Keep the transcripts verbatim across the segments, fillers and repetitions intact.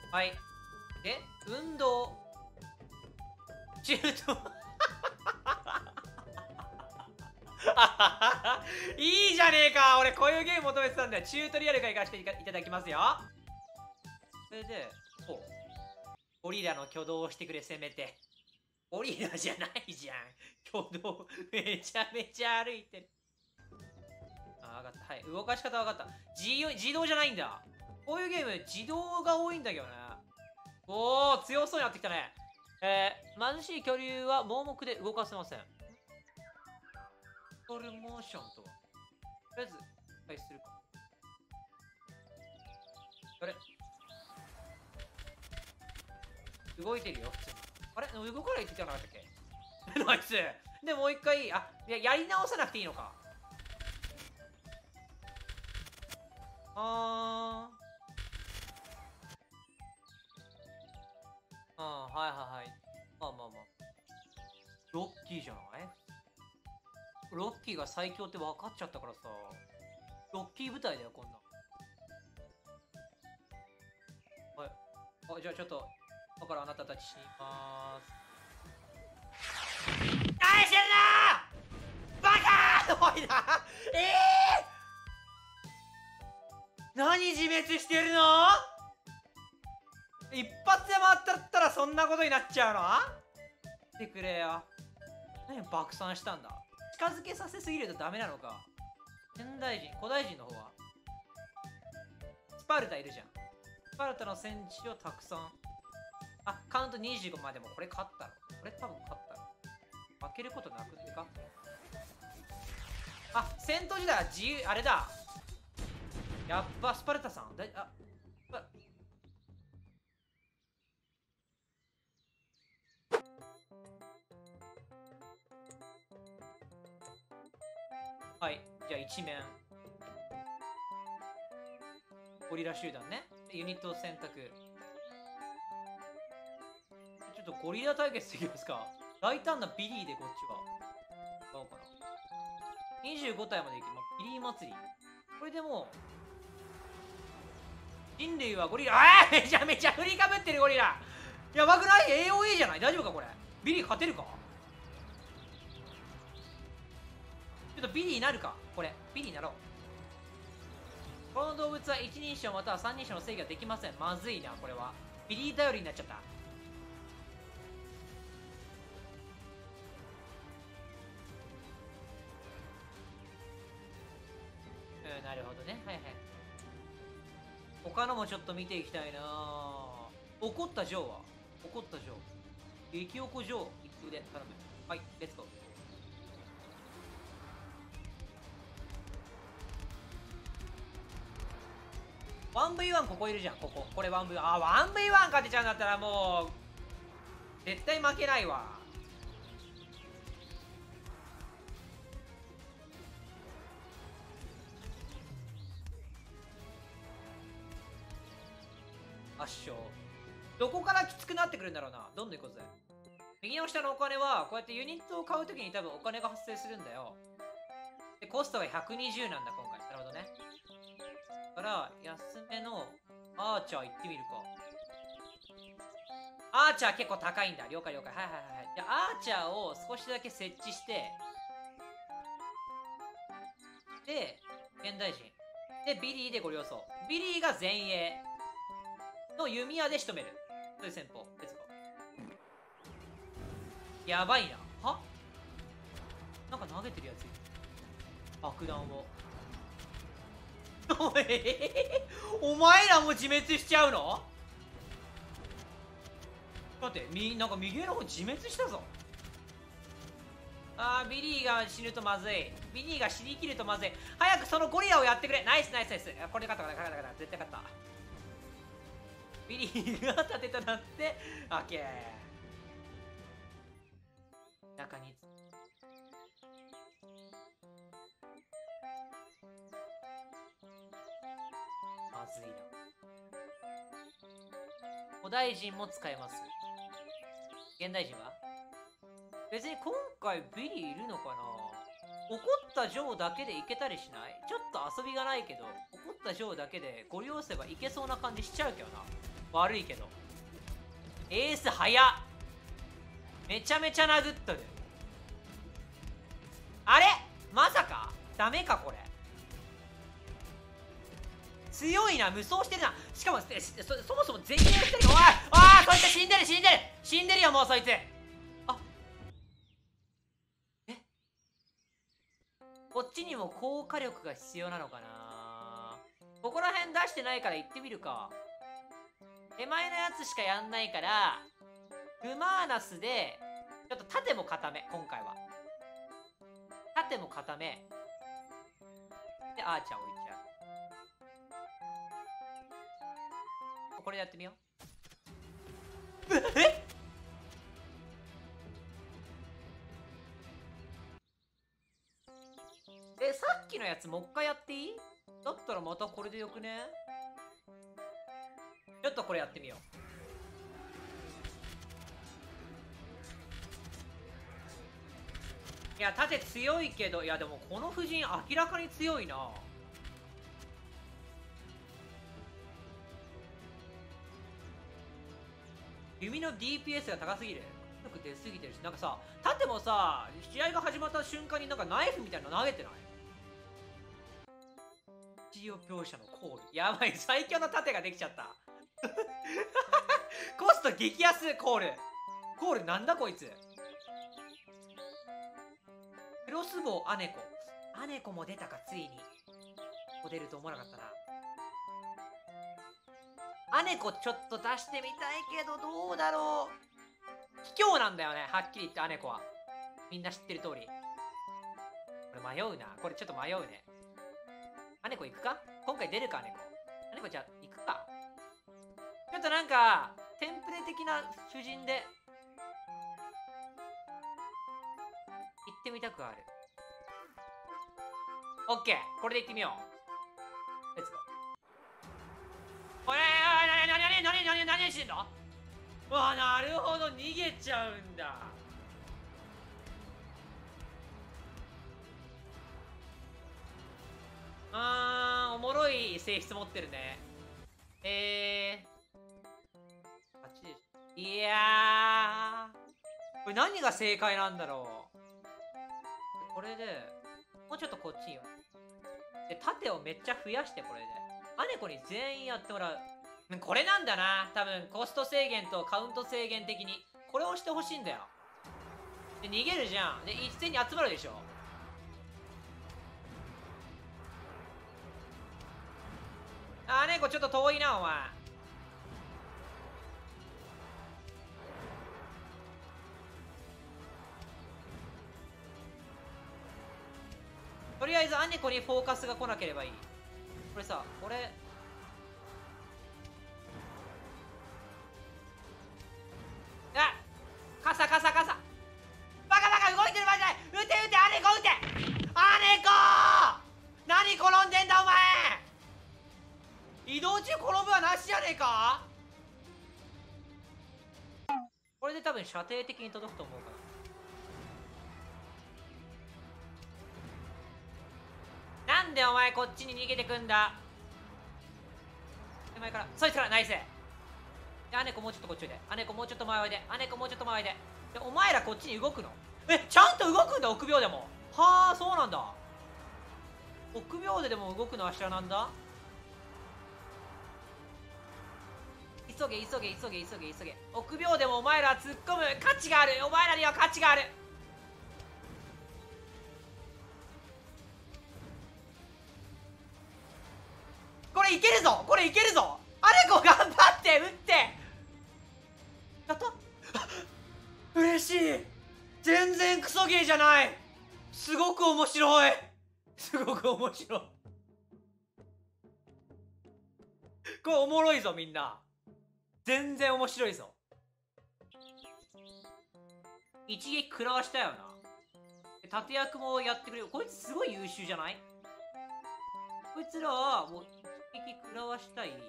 はい。で、運動。中途。いいじゃねえか。俺こういうゲーム求めてたんだよ。チュートリアルから行かせていただきますよ。それで、おゴリラの挙動をしてくれ、せめて。ゴリラじゃないじゃん。挙動、めちゃめちゃ歩いてる。あ、分かった。はい。動かし方分かった。自, 自動じゃないんだ。こういうゲーム、自動が多いんだけどね。おー、強そうになってきたね。えー、貧しい恐竜は盲目で動かせません。トルモーションとは。とりあえず、開始するか。あれ動いてるよ、普通に。あれ動かないって言ってなかったっけナイス。で、もう一回、あ、いや、やり直さなくていいのか。あー。うん、はいはいはい。まあまあまあ。ロッキーじゃない？ロッキーが最強って分かっちゃったからさ。ロッキー部隊だよ、こんなん。はい。あ、じゃあちょっと、だからあなたたち死にまーす。何してるのーバカーおいなえー、何自滅してるの一発で回ったったらそんなことになっちゃうの見てくれよ。何爆散したんだ。近づけさせすぎるとダメなのか。現代人、古代人の方はスパルタいるじゃん。スパルタの戦士をたくさん。あ、カウントにじゅうごまでもこれ勝ったの。これ多分勝ったの。負けることなくってか。あ、戦闘時代は自由、あれだ。やっぱスパルタさん。だあはい、じゃあ一面。ゴリラ集団ね。ユニットを選択。ちょっとゴリラ対決できますか。大胆なビリーでこっちは。買おうかな。にじゅうご体までいけます。ビリー祭り。これでもう、人類はゴリラ、ああめちゃめちゃ振りかぶってるゴリラ。やばくない？ エーオーエー じゃない？大丈夫かこれ。ビリー勝てるか？ちょっとビリーになるかこれ。ビリーになろう。この動物は一人称または三人称の制御ができません。まずいな、これは。ビリー頼りになっちゃった。うん、なるほどね。はいはい。他のもちょっと見ていきたいな。怒ったジョーは怒ったジョー。激おこジョー、一風で頼む。はい、レッツゴー。ワンブイワン ここいるじゃん、ここ。これ ワンブイワン。あ、ワンブイワン 勝てちゃうんだったらもう、絶対負けないわ。圧勝。どこからきつくなってくるんだろうな。どんどん行こうぜ。右の下のお金は、こうやってユニットを買うときに多分お金が発生するんだよ。で、コストがひゃくにじゅうなんだ、今回。なるほどね。だから、安めのアーチャー行ってみるか。アーチャー結構高いんだ。了解了解。はいはいはいはい。じゃあ、アーチャーを少しだけ設置して、で、現代人。で、ビリーでご了承。ビリーが前衛の弓矢で仕留める。そういう戦法。レッツゴー。やばいな。はなんか投げてるやついる。爆弾を。お前らも自滅しちゃうの？待って、み、なんか右上の方自滅したぞ。あー、ビリーが死ぬとまずい。ビリーが死にきるとまずい。早くそのゴリラをやってくれ。ナイスナイスナイス。これで勝った勝った勝った勝った。絶対勝った。ビリーが盾となって、オッケー。中に。まずいな。古代人も使えます。現代人は別に今回ビリーいるのかな。怒ったジョーだけでいけたりしない？ちょっと遊びがないけど、怒ったジョーだけでご利用せばいけそうな感じしちゃうけどな。 悪いけど。エース早っ。めちゃめちゃ殴っとる。あれまさかダメかこれ。強いな、無双してるな。しかもそそもそも全員してるよ。おいああそいつ死んでる死んでる死んでるよもうそいつ。あえこっちにも効果力が必要なのかな。ここら辺出してないから行ってみるか。手前のやつしかやんないからルマーナスでちょっと盾も固め。今回は盾も固めでアーチャー置いちゃう。これでやってみよう。ええさっきのやつもう一回やっていい？だったらまたこれでよくね？ちょっとこれやってみよう。いや盾強いけど、いやでもこの布陣明らかに強いな。弓の ディーピーエス が高すぎる。よく出すぎてるし、なんかさ盾もさ試合が始まった瞬間になんかナイフみたいなの投げてない？一応描写のコールやばい、最強の盾ができちゃったコスト激安。コールコールなんだこいつ。クロスボウアネコアネコも出たか。ついにここ出ると思わなかったな。アネコちょっと出してみたいけどどうだろう。卑怯なんだよねはっきり言って。アネコはみんな知ってる通り。これ迷うな。これちょっと迷うね。アネコ行くか今回。出るかアネコ。アネコじゃあ行くか。ちょっとなんかテンプレ的な主人で行ってみたくある。オッケーこれで行ってみよう。レッツゴー。おいなになになになになになにしてんの。わあなるほど逃げちゃうんだ。あーおもろい性質持ってるね。えー、あっちでしょ。いやーこれ何が正解なんだろう。これでもうちょっとこっちよ。で盾をめっちゃ増やして。これでアネコに全員やってもらう。これなんだな多分。コスト制限とカウント制限的にこれをしてほしいんだよ。で逃げるじゃん。で一斉に集まるでしょ。あーねこちょっと遠いなお前。とりあえずアネコにフォーカスが来なければいい。これさこれあカサカサカサバカバカ動いてる場合じゃない。撃て撃てアネコ撃てアネコ何転んでんだお前。移動中転ぶはなしじゃねえか。これで多分射程的に届くと思うから。なんでお前こっちに逃げてくんだ。手前からそいつからナイス。でアネコもうちょっとこっちおいで。アネコもうちょっと前おいで。アネコもうちょっと前おいで。でお前らこっちに動くの。えちゃんと動くんだ臆病でも。はあそうなんだ。臆病ででも動くのは知らなんだ。急げ急げ急げ急げ急げ。臆病でもお前ら突っ込む価値がある。お前らには価値がある。これいけるぞこれいけるぞ。アネコ頑張って撃って。やった嬉しい。全然クソゲーじゃない。すごく面白い。すごく面白い。これおもろいぞみんな。全然面白いぞ。一撃食らわしたよな。盾役もやってくれる。こいつすごい優秀じゃない？こいつらはもう一撃食らわしたい。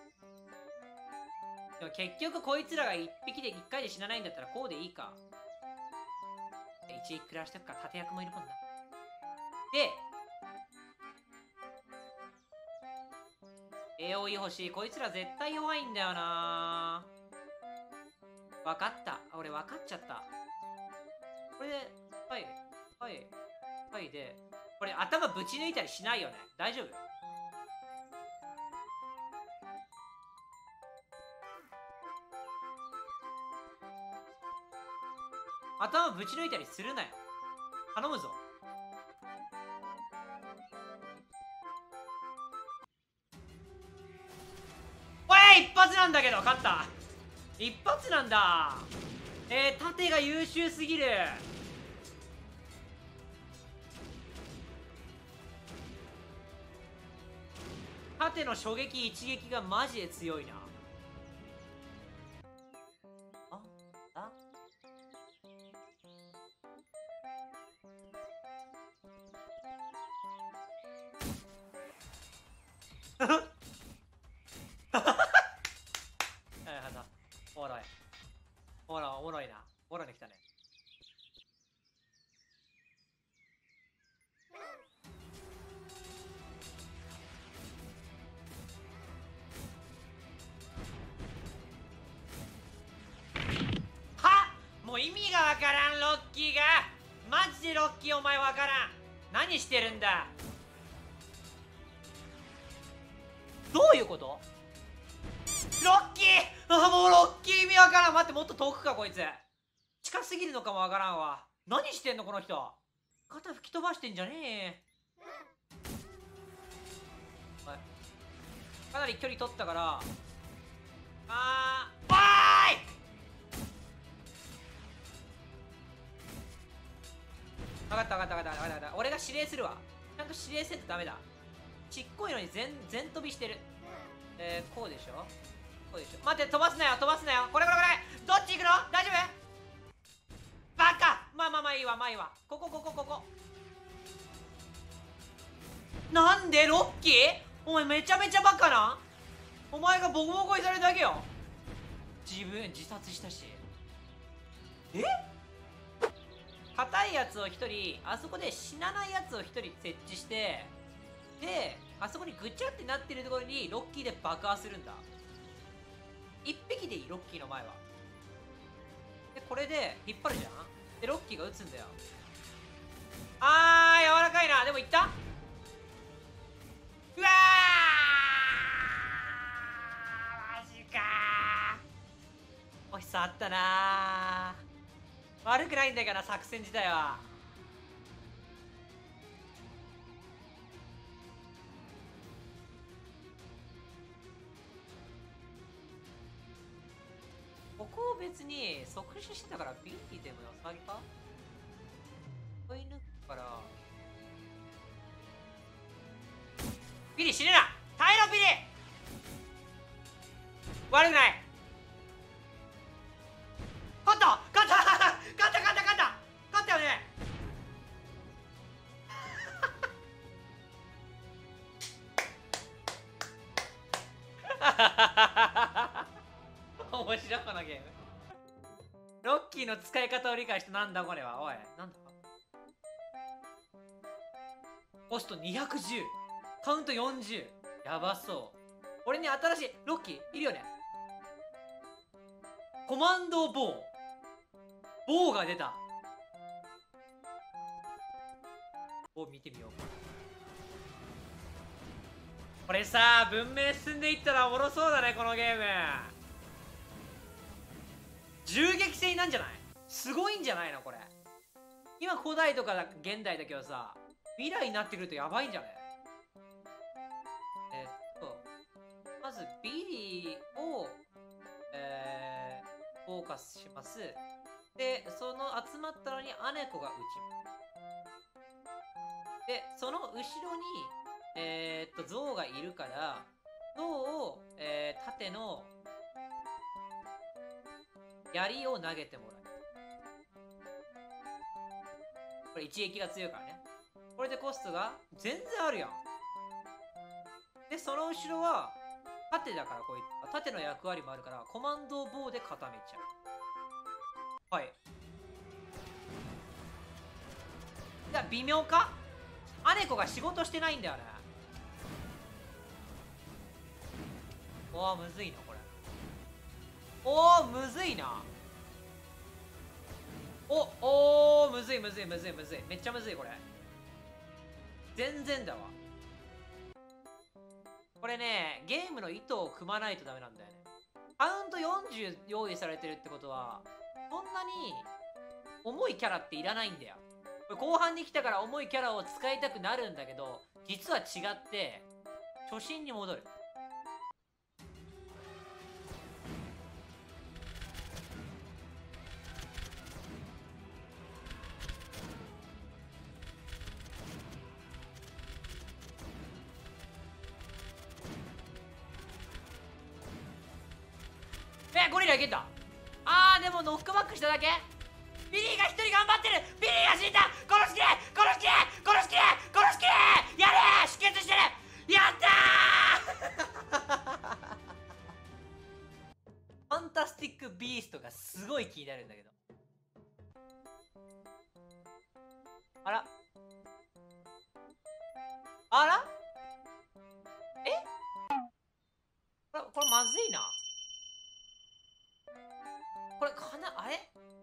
でも結局こいつらが一匹で一回で死なないんだったらこうでいいか。一撃食らわしたくから盾役もいるもんな。でエーオーイー 欲しい。こいつら絶対弱いんだよな。分かった。俺分かっちゃった。これで、はい、はい、はいで、これ頭ぶち抜いたりしないよね。大丈夫？頭ぶち抜いたりするなよ。頼むぞ。おい、一発なんだけど、勝った。一発なんだ。えー、盾が優秀すぎる。盾の初撃一撃がマジで強いな。ああおもろい。おもろい、おもろいな。おもろいの来たね。はっ、もう意味がわからん、ロッキーが。マジでロッキーお前わからん。何してるんだ。どういうこと？ロッキー、あ、もうロッキー意味わからん。待って、もっと遠くかこいつ。近すぎるのかもわからんわ。何してんのこの人。肩吹き飛ばしてんじゃねえ。はい、かなり距離取ったから。あー、わーい。分かった分かった分かった分かった。俺が指令するわ。ちゃんと指令せんとダメだ。ちっこいのに全全飛びしてる。えー、こうでしょ、こうでしょ。待って、飛ばすなよ飛ばすなよ。これこれこれ、どっち行くの？大丈夫？バカ。まあまあまあいいわ、まあいいわ。ここここここ。なんでロッキー、お前めちゃめちゃバカな。お前がボコボコにされるだけよ。自分自殺したし。え、硬いやつを一人、あそこで死なないやつを一人設置して、であそこにぐちゃってなってるところにロッキーで爆破するんだ。一匹でいい、ロッキーの前は。でこれで引っ張るじゃん。でロッキーが撃つんだよ。あー、柔らかいな。でもいった。うわー、マジかー。惜しさあったなー。悪くないんだから作戦自体は。ここを別に即死してたからビリでもよさぎか。追い抜くからビリ死ぬな。耐えろビリ。悪くない。勝った勝った勝った勝った勝った勝ったよね。面白いこのゲーム。ロッキーの使い方を理解して。なんだこれは。おい、なんだコストにひゃくじゅう、カウントよんじゅう。やばそう。俺に新しいロッキーいるよね。コマンドボウ、ボウが出た。ボウ見てみようか。これさ、文明進んでいったらおもろそうだねこのゲーム。銃撃戦なんじゃない？すごいんじゃないのこれ。今古代とかだ現代だけどさ、未来になってくるとやばいんじゃない？えっとまずビリーを、えー、フォーカスします。でその集まったのにアネコが撃ちます。でその後ろにえー、っとゾウがいるから、ゾウを、えー、縦の槍を投げてもらう。これ一撃が強いからね。これでコストが全然あるやん。でその後ろは縦だから、こういった縦の役割もあるからコマンドボウで固めちゃう。はい。じゃあ微妙か。アネコが仕事してないんだよね。 おーむずいなこれ。おーむずいな。おおーむずいむずいむずいむずい、めっちゃむずいこれ。全然だわこれね。ゲームの意図を組まないとダメなんだよね。カウントよんじゅう用意されてるってことはそんなに重いキャラっていらないんだよ。これ後半に来たから重いキャラを使いたくなるんだけど、実は違って初心に戻る。え、ゴリラいけた。あーでもノックバックしただけ。ビリーが一人頑張ってる。ビリーが死んだ。殺しきれ殺しきれ殺しきれ殺しきれ。やれー、出血してる。やったーファンタスティックビーストがすごい気になるんだけど。あらあらえこれこれまずいな。これかなあれ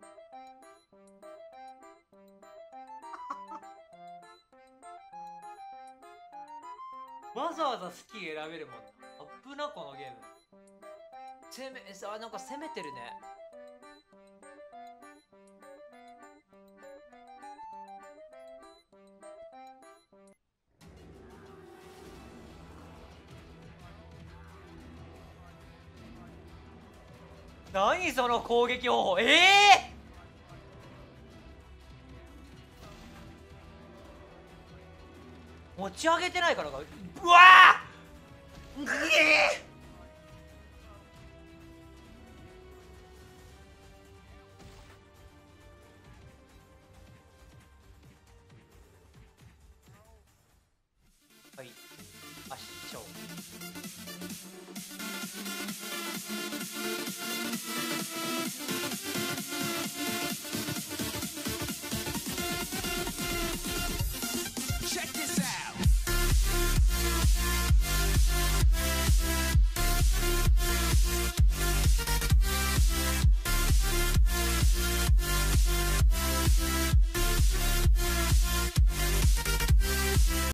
わざわざスキル選べるもんな。アップなこのゲーム。攻めさ、なんか攻めてるね。何その攻撃方法。ええー、持ち上げてないからか。うわー、ええー